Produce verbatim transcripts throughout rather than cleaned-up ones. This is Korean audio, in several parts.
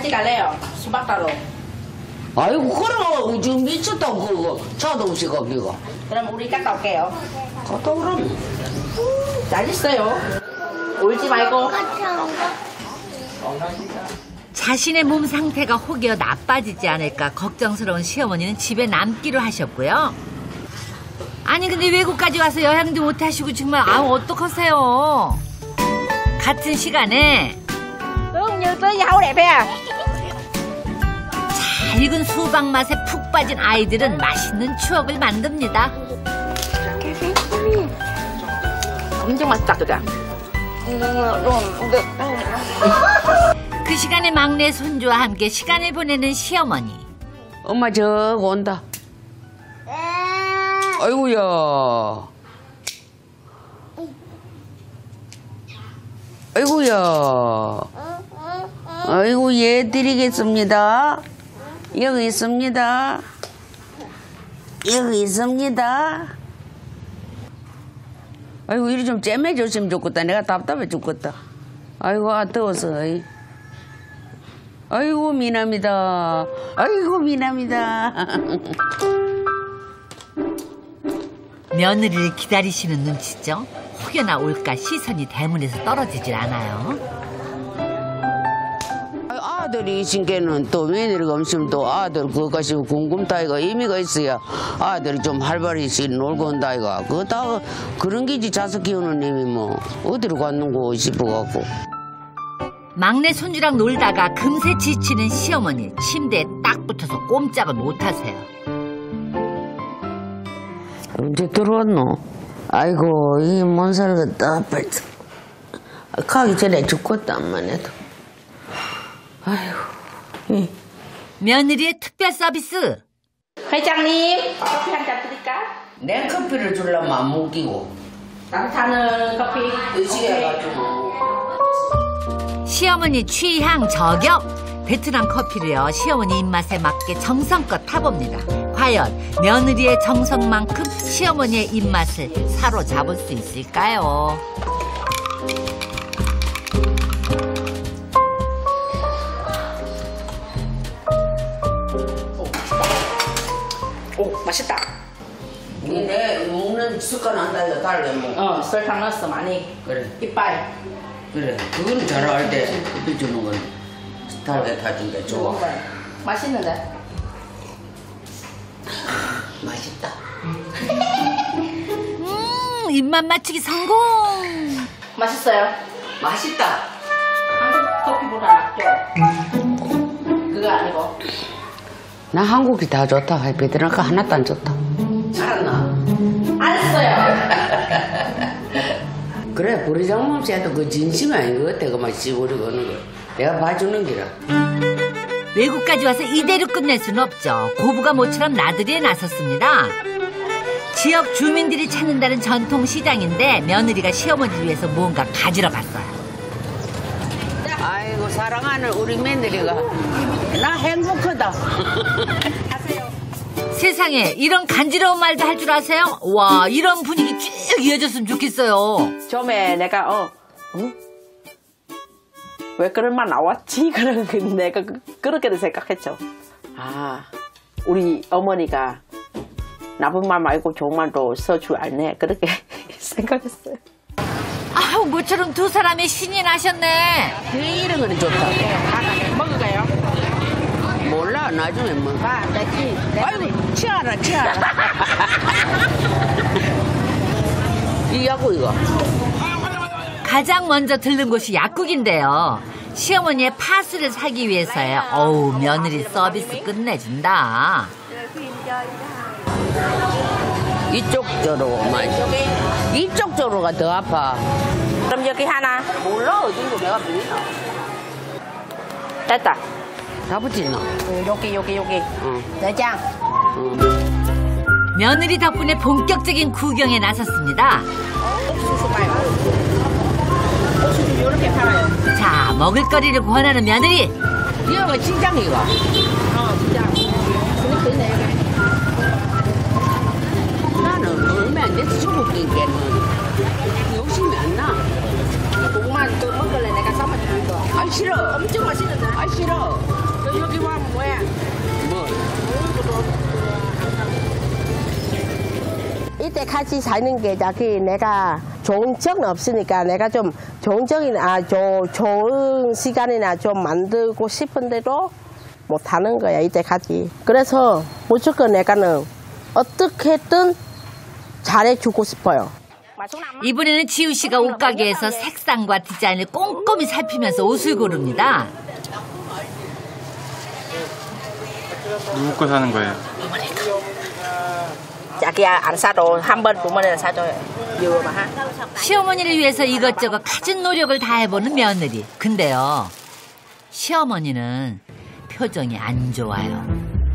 같이 갈래요? 수박 따로. 아이고 그럼 지금 미쳤다고 그거 차도 없이 거기가. 그럼 우리 갔다 올게요. 갔다 오라며. 잘 있어요. 울지 말고. 자신의 몸 상태가 혹여 나빠지지 않을까 걱정스러운 시어머니는 집에 남기로 하셨고요. 아니 근데 외국까지 와서 여행도 못 하시고 정말 아우 어떡하세요. 같은 시간에 잘 익은 수박 맛에 푹 빠진 아이들은 맛있는 추억을 만듭니다. 엄청 맛있다 그죠? 그 시간에 막내 손주와 함께 시간을 보내는 시어머니. 엄마 저거 온다. 아이고야. 아이고야. 아이고 예 드리겠습니다. 여기 있습니다. 여기 있습니다. 아이고 이리 좀 잼해줬으면 좋겠다. 내가 답답해 죽겠다. 아이고 아 더워서. 아이고 미남이다. 아이고 미남이다. 며느리를 기다리시는 눈치죠. 혹여나 올까 시선이 대문에서 떨어지질 않아요. 아들이 신께는 또 며느리가 없으면 또 아들 그것이 궁금타이가 의미가 있어야 아들이 좀 활발히 놀고 온다이가. 그거 다 그런 게지 자식 키우는 님이 뭐 어디로 갔는고 싶어갖고. 막내 손주랑 놀다가 금세 지치는 시어머니. 침대에 딱 붙어서 꼼짝을 못하세요. 언제 들어왔노? 아이고 이게 뭔 살겠다. 벌써 가기 전에 죽겠다 암만 해도. 아이고. 응. 며느리의 특별 서비스. 회장님 커피 한 잔 드릴까? 내 커피를 주려면 안 먹이고 따뜻한 커피. 의식해가지고. 시어머니 취향 저격. 베트남 커피를요 시어머니 입맛에 맞게 정성껏 타봅니다. 과연 며느리의 정성만큼 시어머니의 입맛을 사로잡을 수 있을까요? 오 맛있다. 내 먹는 습관 안 달려 달래 먹어. 어 설탕 넣었어 많이. 그래. 이빨. 그래. 그거는 잘할 때 커피 주는 건 달게 타준 게 좋아. 맛있는데? 맛있다. 음 입맛 맞추기 성공. 맛있어요. 맛있다. 한국 커피보다 낫죠? 그거 아니고. 나 한국이 다 좋다. 베트남 거 하나도 안 좋다. 잘했나? 알았어요. 그래 보리장몸 씨도 그 진심이 아닌 것 같아. 그만 씨부리고 오는 거. 내가 봐주는 기라. 외국까지 와서 이대로 끝낼 수는 없죠. 고부가 모처럼 나들이에 나섰습니다. 지역 주민들이 찾는다는 전통 시장인데 며느리가 시어머니를 위해서 뭔가 가지러 갔어요. 아이고 사랑하는 우리 며느리가 나 행복하다. 세상에 이런 간지러운 말도 할 줄 아세요? 와 이런 분위기 쭉 이어졌으면 좋겠어요. 처음에 내가 어, 응? 왜 그런 말 나왔지? 그런 내가 그렇게도 생각했죠. 아 우리 어머니가 나쁜 말 말고 좋은 말도 써줄 알네. 그렇게 생각했어요. 아우 모처럼 두 사람의 신이 나셨네. 이런 거는 좋다. 먹을까요? 몰라 나중에 뭐. 아, 내지. 아이고 치아라 치아라. 이 약국 이거. 가장 먼저 들른 곳이 약국인데요. 시어머니의 파스를 사기 위해서요. 어우 며느리 서비스 끝내준다. 이쪽 쪽으로만. 이쪽 쪽으로가 더 아파. 그럼 여기 하나. 몰라 어딘고 내가 밀나. 됐다. 다 붙이나? 응, 여기 여기 여기. 응. 내장. 응. 며느리 덕분에 본격적인 구경에 나섰습니다. 옥수수 말고. 옥수수 이렇게 팔아요. 자 먹을거리를 권하는 며느리. 이거 진장이가. 어 진짜. 근데 그네 여기. 나는 얼마 안 돼서 중국인께는 욕심이 안 나. 고구마 또 먹을래 내가 삶아줄 거. 아 싫어. 엄청 맛있는데. 아 싫어. 너 여기 와 뭐야? 뭐? 이때 같이 사는 게 자기 내가 좋은 적은 없으니까 내가 좀 좋은 적이나 아, 조, 좋은 시간이나 좀 만들고 싶은데도 못 하는 거야 이때 같이. 그래서 무조건 내가는 어떻게든 잘해주고 싶어요. 이번에는 지우 씨가 옷가게에서 색상과 디자인을 꼼꼼히 살피면서 옷을 고릅니다. 누구 거 사는 거예요? 자기야 안 사도 한 번 부모님은 사줘요. 이거 봐. 시어머니를 위해서 이것저것 갖은 노력을 다해보는 며느리. 근데요, 시어머니는 표정이 안 좋아요.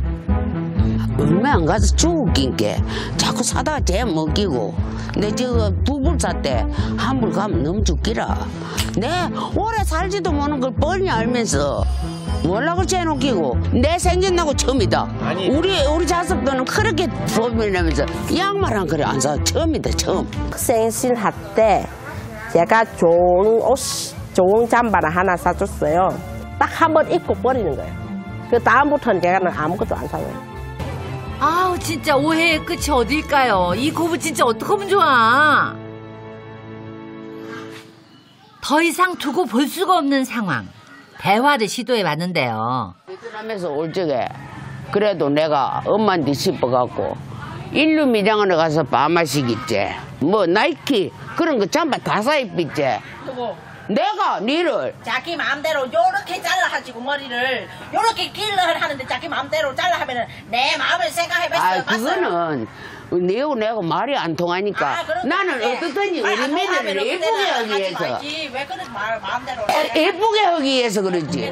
얼마 안 가서 죽긴 게 자꾸 사다가 쟤 먹이고 내 저거 두 불 샀대 한 불 가면 너무 죽기라. 내 오래 살지도 못하는 걸 뻔히 알면서 몰락을 쟤놓기고 내 생전나고 처음이다. 아니. 우리 우리 자식들은 그렇게 보면서 양말 한 그릇 안 사. 처음이다 처음. 생신할 때 제가 좋은 옷, 좋은 잠바를 하나 사줬어요. 딱 한 번 입고 버리는 거예요. 그 다음부터는 제가 아무것도 안 사요. 아우 진짜 오해의 끝이 어딜까요? 이 고부 진짜 어떡하면 좋아. 더 이상 두고 볼 수가 없는 상황. 대화를 시도해봤는데요. 하면서 올 적에 그래도 내가 엄마한테 싶어갖고 인류 미장원에 가서 밤마시겠지. 뭐 나이키 그런 거 잠바 다 사입겠지. 내가 니를 자기 마음대로 요렇게 잘라가지고 머리를 요렇게 길러 하는데 자기 마음대로 잘라 하면은 내 마음을 생각해봤어요. 아 그거는 내고 내고 말이 안 통하니까 아, 나는 어떻든지 우리 며느리를 예쁘게 하기 위해서 왜 그래 말 마음대로 예쁘게 하기 위해서 그러지.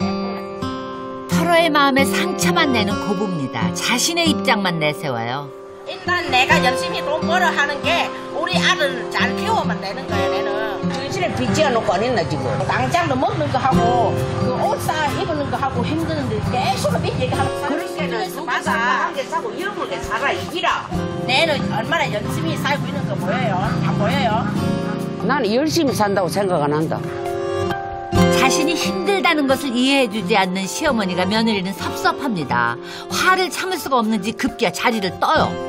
서로의 마음에 상처만 내는 고부입니다. 자신의 입장만 내세워요. 일단 내가 열심히 돈 벌어 하는 게 우리 아들 잘 키우면 되는 거예요. 내는 정신에 빚지어 놓고 안 했나 지금. 당장도 먹는 거 하고 그 옷 사 입는 거 하고 힘드는데 계속 빚 얘기하면 그러니까 누가 한개 사고 이런 게 살아 이기라. 내는 얼마나 열심히 살고 있는 거 보여요? 안 보여요? 나는 열심히 산다고 생각 안 한다. 자신이 힘들다는 것을 이해해주지 않는 시어머니가 며느리는 섭섭합니다. 화를 참을 수가 없는지 급기야 자리를 떠요.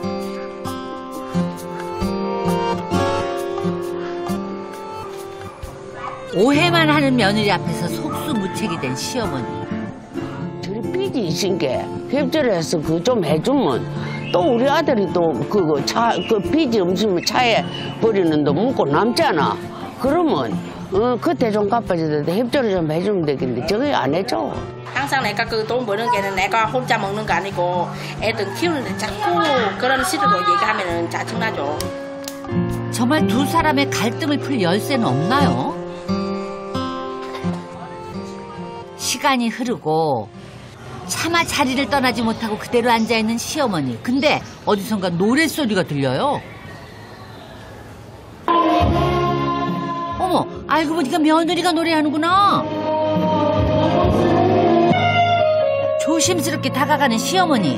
오해만 하는 며느리 앞에서 속수무책이 된 시어머니. 저리 빚이 있은 게 협조해서 그 좀 해주면 또 우리 아들이 또 그거 차 그 빚이 없으면 차에 버리는 도 묻고 남잖아. 그러면 어 그때 좀 갚아주는데 협조를 좀 해주면 되겠는데 저게 안 해줘. 항상 내가 그 돈 버는 게는 내가 혼자 먹는 거 아니고 애들 키우는데 자꾸 그런 식으로 얘기하면은 짜증나죠. 정말 두 사람의 갈등을 풀 열쇠는 없나요? 시간이 흐르고 차마 자리를 떠나지 못하고 그대로 앉아있는 시어머니. 근데 어디선가 노랫소리가 들려요. 어머, 알고 보니까 며느리가 노래하는구나. 조심스럽게 다가가는 시어머니.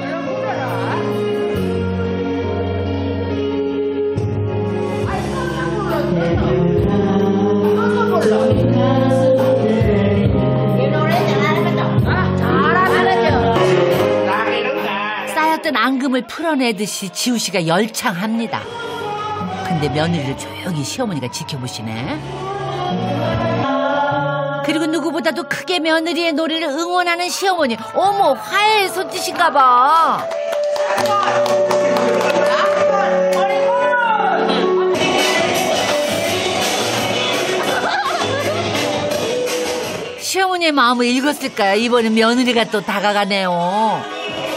쌓였던 앙금을 풀어내듯이 지우 씨가 열창합니다. 근데 며느리를 조용히 시어머니가 지켜보시네. 그리고 누구보다도 크게 며느리의 노래를 응원하는 시어머니. 어머, 화해의 손짓인가 봐. 시어머니의 마음을 읽었을까요? 이번엔 며느리가 또 다가가네요.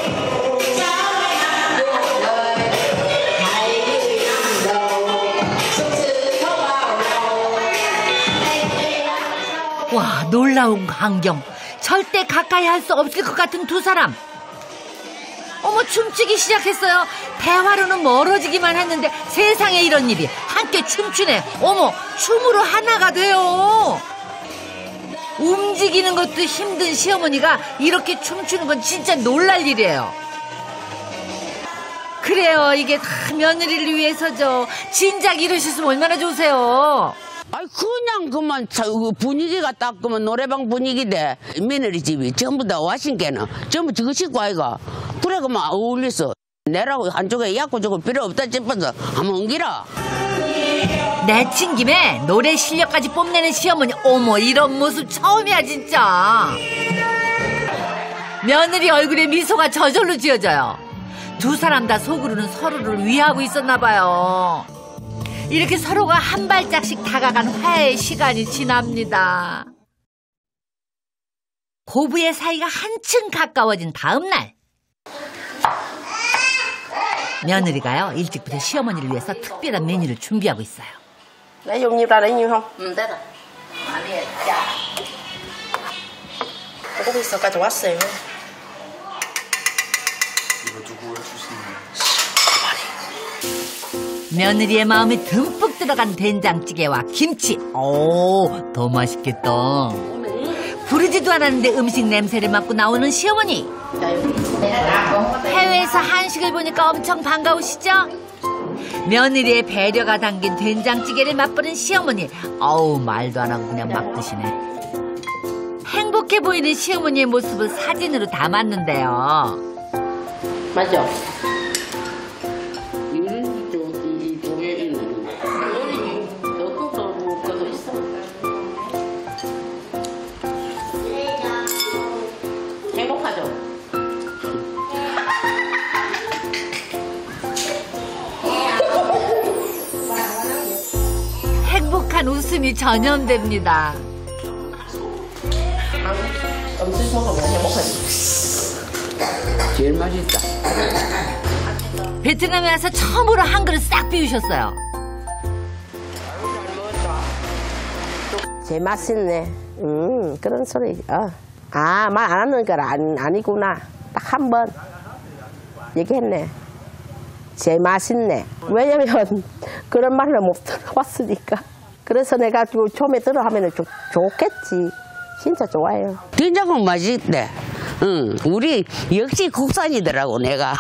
와, 놀라운 광경. 절대 가까이 할 수 없을 것 같은 두 사람. 어머, 춤추기 시작했어요. 대화로는 멀어지기만 했는데 세상에 이런 일이. 함께 춤추네. 어머, 춤으로 하나가 돼요. 움직이는 것도 힘든 시어머니가 이렇게 춤추는 건 진짜 놀랄 일이에요. 그래요, 이게 다 며느리를 위해서죠. 진작 이러셨으면 얼마나 좋으세요. 아이 그냥 그만 차- 그 분위기가 딱 그만 노래방 분위기대. 며느리 집이 전부 다 와신께는 전부 저거 식구 아이가. 그래 그만 어울렸어. 내라고 한쪽에 약고 저거 필요 없다 싶어서 한번 옮기라. 내친 김에 노래 실력까지 뽐내는 시어머니. 어머, 이런 모습 처음이야 진짜. 며느리 얼굴에 미소가 저절로 지어져요. 두 사람 다 속으로는 서로를 위하고 있었나 봐요. 이렇게 서로가 한 발짝씩 다가간 화해의 시간이 지납니다. 고부의 사이가 한층 가까워진 다음 날, 며느리가요 일찍부터 시어머니를 위해서 특별한 메뉴를 준비하고 있어요. Lấy dùng nhiều ra lấy nhiều không? 응, 됐다. Có biết sao cả 좋았어요. 이거 누구 해주시는 며느리의 마음이 듬뿍 들어간 된장찌개와 김치. 오, 더 맛있겠다. 부르지도 않았는데 음식 냄새를 맡고 나오는 시어머니. 해외에서 한식을 보니까 엄청 반가우시죠? 며느리의 배려가 담긴 된장찌개를 맛보는 시어머니. 어우, 말도 안 하고 그냥 막 드시네. 행복해 보이는 시어머니의 모습을 사진으로 담았는데요. 맞죠? 행복하죠? 행복한 웃음이 전염됩니다. 음식 먹으면 행복하지. 제일 맛있다. 베트남에 와서 처음으로 한 그릇 싹 비우셨어요. 제 맛있네. 음, 그런 소리. 어. 아, 말 안 하는 건 아니, 아니구나. 딱 한 번 얘기했네. 제 맛있네. 왜냐면 그런 말을 못 들어봤으니까. 그래서 내가 처음에 들어 하면 좋, 좋겠지. 진짜 좋아요. 된장은 맛있대. 응, 우리 역시 국산이더라고 내가.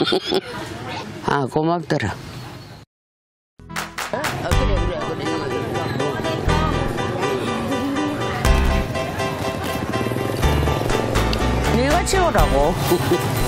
아 고맙더라. 어? 어, 그래 그래 그래. 내가 채우라고.